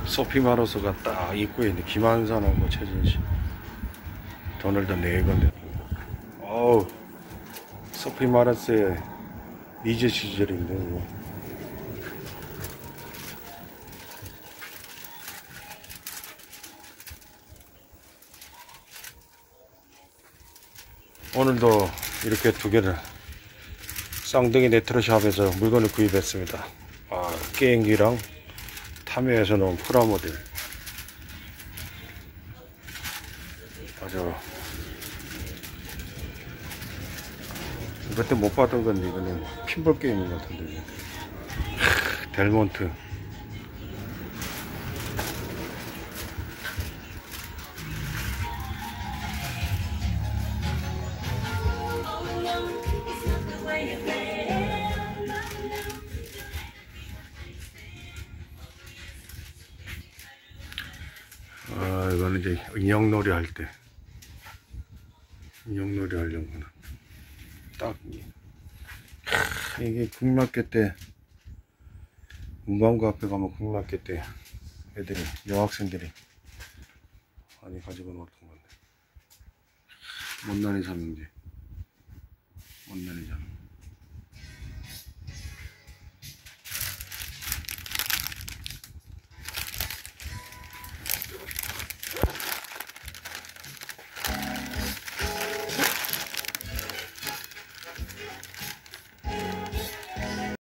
소피마루스가 딱 입구에 있는 김한선하고 최진실, 도널드 레이건 대통령. 어우, 소피마루스의 리즈 시절인데 이거. 오늘도 이렇게 두 개를 쌍둥이 네트로샵에서 물건을 구입했습니다. 게임기랑 타미에서 나온 프라모델. 아주 그때 못 봤던 건데 이거는 핀볼 게임인 것 같은데. 델몬트. 이거는 이제 인형놀이 할 때, 인형놀이 하려고는 딱 이게 국락회 때, 문방구 앞에 가면 국락회 때 애들이, 여학생들이 많이 가지고 놀던 건데, 못난이 잡는데, 못난이 잡는